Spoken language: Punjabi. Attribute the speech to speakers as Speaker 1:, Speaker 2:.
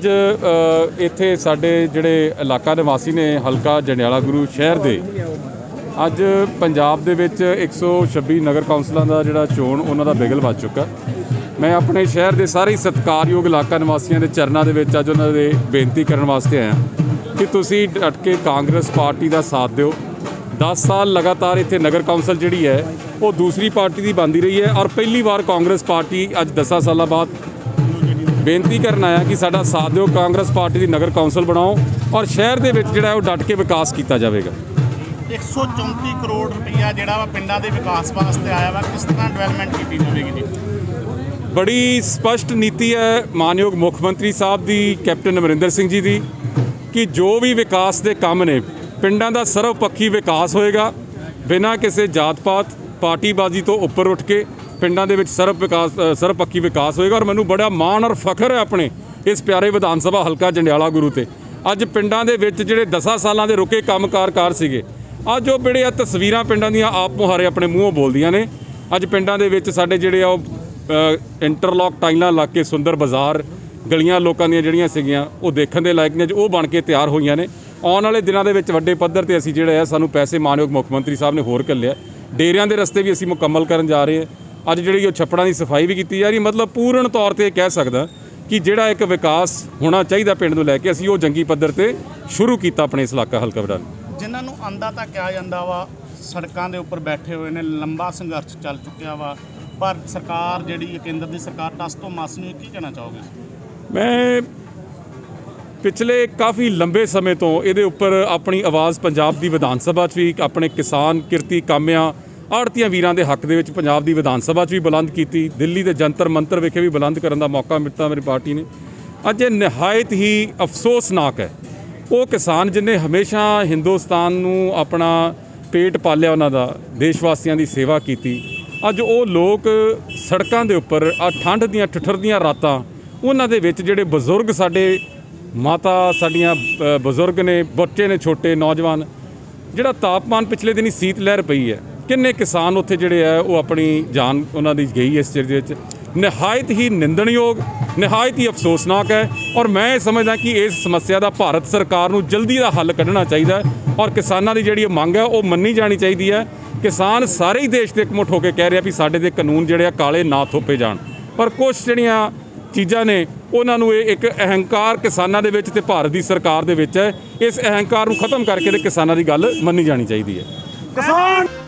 Speaker 1: ਅੱਜ ਇੱਥੇ ਸਾਡੇ ਜਿਹੜੇ ਇਲਾਕਾ ਨਿਵਾਸੀ ਨੇ ਹਲਕਾ ਜੰਡਿਆਲਾ ਗੁਰੂ ਸ਼ਹਿਰ ਦੇ ਅੱਜ ਪੰਜਾਬ ਦੇ ਵਿੱਚ 126 ਨਗਰ ਕੌਂਸਲਾਂ ਦਾ ਜਿਹੜਾ ਚੋਣ ਉਹਨਾਂ ਦਾ ਬਿਗਲ ਵੱਜ ਚੁੱਕਾ। ਮੈਂ ਆਪਣੇ ਸ਼ਹਿਰ ਦੇ ਸਾਰੇ ਸਤਿਕਾਰਯੋਗ ਇਲਾਕਾ ਨਿਵਾਸੀਆਂ ਦੇ ਚਰਨਾਂ ਦੇ ਵਿੱਚ ਅੱਜ ਉਹਨਾਂ ਦੇ ਬੇਨਤੀ ਕਰਨ ਵਾਸਤੇ ਆਇਆ ਕਿ ਤੁਸੀਂ ਡਟ ਕੇ ਕਾਂਗਰਸ ਪਾਰਟੀ ਦਾ ਸਾਥ ਦਿਓ। 10 ਸਾਲ ਲਗਾਤਾਰ ਇੱਥੇ ਨਗਰ ਕੌਂਸਲ ਜਿਹੜੀ ਹੈ ਉਹ ਦੂਸਰੀ ਪਾਰਟੀ ਦੀ ਬਣਦੀ ਰਹੀ ਹੈ ਔਰ ਪਹਿਲੀ ਵਾਰ ਕਾਂਗਰਸ ਪਾਰਟੀ ਅੱਜ 10 ਸਾਲਾਂ ਬਾਅਦ ਬੇਨਤੀ ਕਰਨ ਆਇਆ ਕਿ ਸਾਡਾ ਸਾਥ ਦਿਓ, ਕਾਂਗਰਸ ਪਾਰਟੀ ਦੀ ਨਗਰ ਕੌਂਸਲ ਬਣਾਓ ਔਰ ਸ਼ਹਿਰ ਦੇ ਵਿੱਚ ਜਿਹੜਾ ਉਹ ਡਟ ਕੇ ਵਿਕਾਸ ਕੀਤਾ ਜਾਵੇਗਾ।
Speaker 2: 134 ਕਰੋੜ ਰੁਪਈਆ ਜਿਹੜਾ ਵਾ ਪਿੰਡਾਂ ਦੇ ਵਿਕਾਸ ਵਾਸਤੇ ਆਇਆ ਵਾ, ਕਿਸ ਤਰ੍ਹਾਂ ਡਿਵੈਲਪਮੈਂਟ ਕੀਤੀ ਜਾਵੇਗੀ ਜੀ?
Speaker 1: ਬੜੀ ਸਪਸ਼ਟ ਨੀਤੀ ਹੈ ਮਾਨਯੋਗ ਮੁੱਖ ਮੰਤਰੀ ਸਾਹਿਬ ਦੀ, ਕੈਪਟਨ ਅਮਰਿੰਦਰ ਸਿੰਘ ਜੀ ਦੀ, ਕਿ ਜੋ ਵੀ ਵਿਕਾਸ ਦੇ ਕੰਮ ਨੇ ਪਿੰਡਾਂ ਦਾ ਸਰਵਪੱਖੀ ਵਿਕਾਸ ਹੋਏਗਾ ਬਿਨਾਂ ਕਿਸੇ ਜਾਤ ਪਾਤ ਪਾਰਟੀਬਾਜ਼ੀ ਤੋਂ ਉੱਪਰ ਉੱਠ ਕੇ ਪਿੰਡਾਂ ਦੇ ਵਿੱਚ ਸਰਵਪੱਖੀ ਵਿਕਾਸ ਹੋਏਗਾ। ਔਰ ਮੈਨੂੰ ਬੜਾ ਮਾਣ ਔਰ ਫਖਰ ਹੈ ਆਪਣੇ ਇਸ ਪਿਆਰੇ ਵਿਧਾਨ ਸਭਾ ਹਲਕਾ ਜੰਡਿਆਲਾ ਗੁਰੂ ਤੇ। ਅੱਜ ਪਿੰਡਾਂ ਦੇ ਵਿੱਚ ਜਿਹੜੇ 10 ਸਾਲਾਂ ਦੇ ਰੁਕੇ ਕੰਮਕਾਰ ਸੀਗੇ, ਅੱਜ ਉਹ ਬੜੇ ਤਸਵੀਰਾਂ ਪਿੰਡਾਂ ਦੀਆਂ ਆਪ ਮੁਹਾਰੇ ਆਪਣੇ ਮੂੰਹੋਂ ਬੋਲਦੀਆਂ ਨੇ। ਅੱਜ ਪਿੰਡਾਂ ਦੇ ਵਿੱਚ ਸਾਡੇ ਜਿਹੜੇ ਆ ਉਹ ਇੰਟਰਲੌਕ ਟਾਈਲਾਂ ਲਾ ਕੇ ਸੁੰਦਰ ਬਾਜ਼ਾਰ ਗਲੀਆਂ ਲੋਕਾਂ ਦੀਆਂ ਜਿਹੜੀਆਂ ਸੀਗੀਆਂ ਉਹ ਦੇਖਣ ਦੇ ਲਾਇਕ ਨੇ, ਉਹ ਬਣ ਕੇ ਤਿਆਰ ਹੋਈਆਂ ਨੇ। ਆਉਣ ਵਾਲੇ ਦਿਨਾਂ ਦੇ ਵਿੱਚ ਵੱਡੇ ਪੱਧਰ 'ਤੇ ਅਸੀਂ ਜਿਹੜਾ ਹੈ ਸਾਨੂੰ ਪੈਸੇ ਮਾਨਯੋਗ ਮੁੱਖ ਮੰਤਰੀ ਸਾਹਿਬ ਨੇ ਹੋਰ ਘੱਲਿਆ। ਡੇਰਿਆਂ ਦੇ ਰਸਤੇ ਵੀ ਅਸੀਂ ਮੁਕੰਮਲ ਕਰਨ ਜਾ ਰਹੇ ਹਾਂ। ਅੱਜ ਜਿਹੜੀ ਉਹ ਛੱਪੜਾਂ ਦੀ ਸਫਾਈ ਵੀ ਕੀਤੀ ਜਾ ਰਹੀ। ਮਤਲਬ ਪੂਰਨ ਤੌਰ 'ਤੇ ਕਹਿ ਸਕਦਾ ਕਿ ਜਿਹੜਾ ਇੱਕ ਵਿਕਾਸ ਹੋਣਾ ਚਾਹੀਦਾ ਪਿੰਡ ਨੂੰ ਲੈ ਕੇ ਅਸੀਂ ਉਹ ਜੰਗੀ ਪੱਧਰ 'ਤੇ ਸ਼ੁਰੂ ਕੀਤਾ ਆਪਣੇ ਇਸ ਇਲਾਕਾ ਹਲਕਾ ਵਡਾਲੀ।
Speaker 2: ਜਿਨ੍ਹਾਂ ਨੂੰ ਆਂਦਾ ਤਾਂ ਕਿਹਾ ਜਾਂਦਾ ਵਾ ਸੜਕਾਂ ਦੇ ਉੱਪਰ ਬੈਠੇ ਹੋਏ ਨੇ, ਲੰਬਾ ਸੰਘਰਸ਼ ਚੱਲ ਚੁੱਕਿਆ ਵਾ, ਪਰ ਸਰਕਾਰ ਜਿਹੜੀ ਕੇਂਦਰ ਦੀ ਸਰਕਾਰ ਟਸ ਤੋਂ ਮਸ ਨੂੰ ਕੀ ਕਹਿਣਾ ਚਾਹੋਗੇ? ਮੈਂ
Speaker 1: ਪਿਛਲੇ ਕਾਫੀ ਲੰਬੇ ਸਮੇਂ ਤੋਂ ਇਹਦੇ ਉੱਪਰ ਆਪਣੀ ਆਵਾਜ਼ ਪੰਜਾਬ ਦੀ ਵਿਧਾਨ ਸਭਾ 'ਚ ਵੀ, ਆਪਣੇ ਕਿਸਾਨ ਕਿਰਤੀ ਕਾਮਿਆਂ ਆੜ੍ਹਤੀਆਂ ਵੀਰਾਂ ਦੇ ਹੱਕ ਦੇ ਵਿੱਚ ਪੰਜਾਬ ਦੀ ਵਿਧਾਨ ਸਭਾ 'ਚ ਵੀ ਬੁਲੰਦ ਕੀਤੀ। ਦਿੱਲੀ ਦੇ ਜੰਤਰ ਮੰਤਰ ਵਿਖੇ ਵੀ ਬੁਲੰਦ ਕਰਨ ਦਾ ਮੌਕਾ ਮਿਲਤਾ ਮੇਰੀ ਪਾਰਟੀ ਨੇ। ਅੱਜ ਇਹ ਨਿਹਾਇਤ ਹੀ ਅਫਸੋਸਨਾਕ ਹੈ ਉਹ ਕਿਸਾਨ ਜਿਹਨੇ ਹਮੇਸ਼ਾ ਹਿੰਦੁਸਤਾਨ ਨੂੰ ਆਪਣਾ ਪੇਟ ਪਾਲਿਆ, ਉਹਨਾਂ ਦਾ ਦੇਸ਼ ਵਾਸੀਆਂ ਦੀ ਸੇਵਾ ਕੀਤੀ। ਅੱਜ ਉਹ ਲੋਕ ਸੜਕਾਂ ਦੇ ਉੱਪਰ ਆ ਠੰਡ ਦੀਆਂ ਠਠਰਦੀਆਂ ਰਾਤਾਂ, ਉਹਨਾਂ ਦੇ ਵਿੱਚ ਜਿਹੜੇ ਬਜ਼ੁਰਗ ਸਾਡੇ ਮਾਤਾ ਸਾਡੀਆਂ ਬਜ਼ੁਰਗ ਨੇ, ਬੱਚੇ ਨੇ, ਛੋਟੇ ਨੌਜਵਾਨ, ਜਿਹੜਾ ਤਾਪਮਾਨ ਪਿਛਲੇ ਦਿਨੀ ਸੀਤ ਲਹਿਰ ਪਈ ਹੈ, ਕਿੰਨੇ ਕਿਸਾਨ ਉੱਥੇ ਜਿਹੜੇ ਹੈ ਉਹ ਆਪਣੀ ਜਾਨ ਉਹਨਾਂ ਦੀ ਗਈ ਇਸ ਚੀਜ਼ ਦੇ ਵਿੱਚ। ਨਿਹਾਇਤ ਹੀ ਨਿੰਦਣਯੋਗ, ਨਿਹਾਇਤ ਹੀ ਅਫਸੋਸਨਾਕ ਹੈ। ਔਰ ਮੈਂ ਇਹ ਸਮਝਦਾ ਕਿ ਇਸ ਸਮੱਸਿਆ ਦਾ ਭਾਰਤ ਸਰਕਾਰ ਨੂੰ ਜਲਦੀ ਦਾ ਹੱਲ ਕੱਢਣਾ ਚਾਹੀਦਾ ਹੈ ਔਰ ਕਿਸਾਨਾਂ ਦੀ ਜਿਹੜੀ ਮੰਗ ਹੈ ਉਹ ਮੰਨੀ ਜਾਣੀ ਚਾਹੀਦੀ ਹੈ। ਕਿਸਾਨ ਸਾਰੇ ਹੀ ਦੇਸ਼ ਦੇ ਇਕਮੁੱਠ ਹੋ ਕੇ ਕਹਿ ਰਿਹਾ ਵੀ ਸਾਡੇ ਦੇ ਕਾਨੂੰਨ ਜਿਹੜੇ ਆ ਕਾਲੇ ਨਾ ਥੋਪੇ ਜਾਣ, ਪਰ ਕੁਛ ਜਿਹੜੀਆਂ ਚੀਜ਼ਾਂ ਨੇ ਉਹਨਾਂ ਨੂੰ ਇਹ ਇੱਕ ਅਹੰਕਾਰ ਕਿਸਾਨਾਂ ਦੇ ਵਿੱਚ ਤੇ ਭਾਰਤ ਦੀ ਸਰਕਾਰ ਦੇ ਵਿੱਚ ਹੈ। ਇਸ ਅਹੰਕਾਰ ਨੂੰ ਖਤਮ ਕਰਕੇ ਤੇ ਕਿਸਾਨਾਂ ਦੀ ਗੱਲ ਮੰਨੀ ਜਾਣੀ ਚਾਹੀਦੀ ਹੈ।